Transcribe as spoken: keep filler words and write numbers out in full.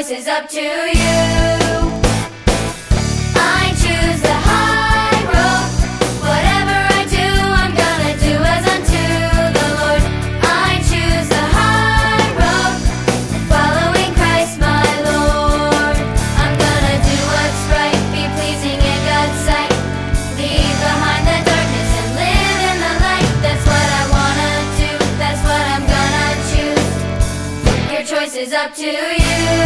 choice is up to you. I choose the high road. Whatever I do, I'm gonna do as unto the Lord. I choose the high road, following Christ my Lord. I'm gonna do what's right, be pleasing in God's sight. Leave behind the darkness and live in the light. That's what I wanna do, that's what I'm gonna choose. Your choice is up to you.